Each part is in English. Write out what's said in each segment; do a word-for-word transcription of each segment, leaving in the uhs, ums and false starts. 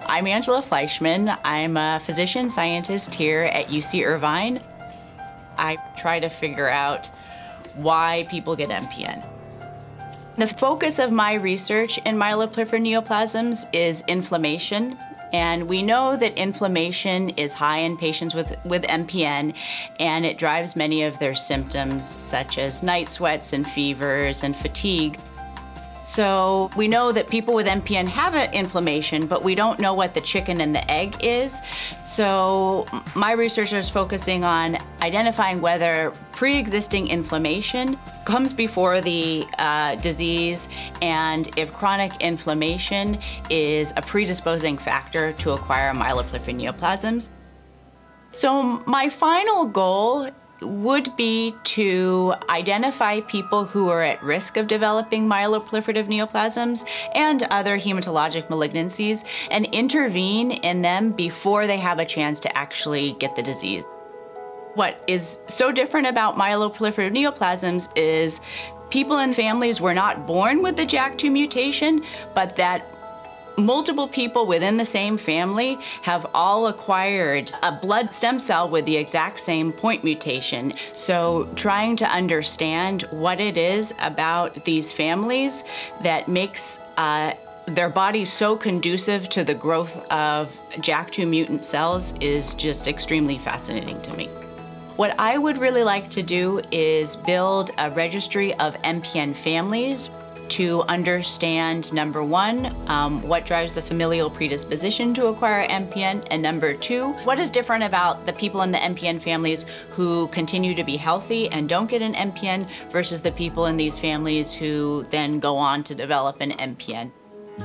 I'm Angela Fleischman. I'm a physician scientist here at U C Irvine. I try to figure out why people get M P N. The focus of my research in myeloproliferative neoplasms is inflammation. And we know that inflammation is high in patients with, with M P N, and it drives many of their symptoms, such as night sweats and fevers and fatigue. So we know that people with M P N have an inflammation, but we don't know what the chicken and the egg is. So my research is focusing on identifying whether pre-existing inflammation comes before the uh, disease, and if chronic inflammation is a predisposing factor to acquire myeloproliferative neoplasms. So my final goal would be to identify people who are at risk of developing myeloproliferative neoplasms and other hematologic malignancies and intervene in them before they have a chance to actually get the disease. What is so different about myeloproliferative neoplasms is people and families were not born with the J A K two mutation, but that multiple people within the same family have all acquired a blood stem cell with the exact same point mutation. So trying to understand what it is about these families that makes uh, their bodies so conducive to the growth of J A K two mutant cells is just extremely fascinating to me. What I would really like to do is build a registry of M P N families to understand, number one, um, what drives the familial predisposition to acquire M P N, and number two, what is different about the people in the M P N families who continue to be healthy and don't get an M P N versus the people in these families who then go on to develop an M P N.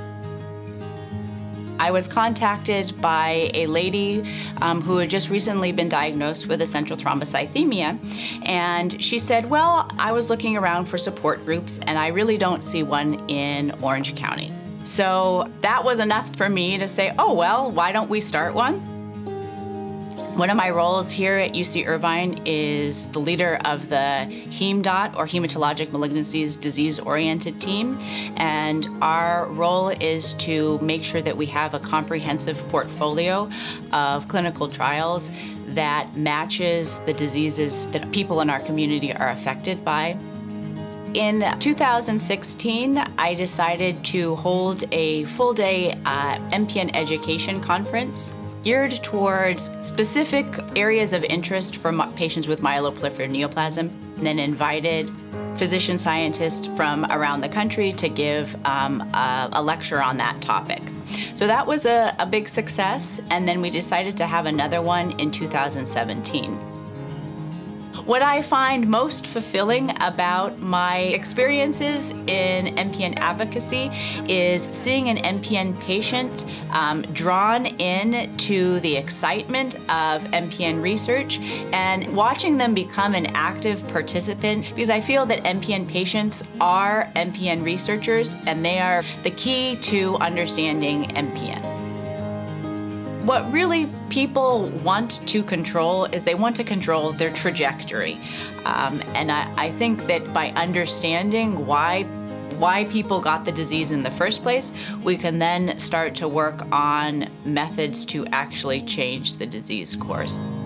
I was contacted by a lady um, who had just recently been diagnosed with essential thrombocythemia, and she said, well, I was looking around for support groups and I really don't see one in Orange County. So that was enough for me to say, oh, well, why don't we start one? One of my roles here at U C Irvine is the leader of the HemeDot, or Hematologic Malignancies Disease-Oriented Team, and our role is to make sure that we have a comprehensive portfolio of clinical trials that matches the diseases that people in our community are affected by. In two thousand sixteen, I decided to hold a full-day uh, M P N education conference geared towards specific areas of interest for patients with myeloproliferative neoplasm, and then invited physician scientists from around the country to give um, a, a lecture on that topic. So that was a, a big success, and then we decided to have another one in two thousand seventeen. What I find most fulfilling about my experiences in M P N advocacy is seeing an M P N patient um, drawn in to the excitement of M P N research and watching them become an active participant, because I feel that M P N patients are M P N researchers and they are the key to understanding M P N. What really people want to control is they want to control their trajectory. Um, and I, I think that by understanding why, why people got the disease in the first place, we can then start to work on methods to actually change the disease course.